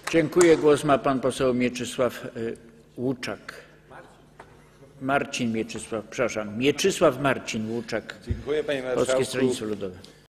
Dziękuję. Głos ma pan poseł Mieczysław Łuczak. Mieczysław Marcin Łuczak. Dziękuję, panie marszałku. Polskie Stronnictwo Ludowe.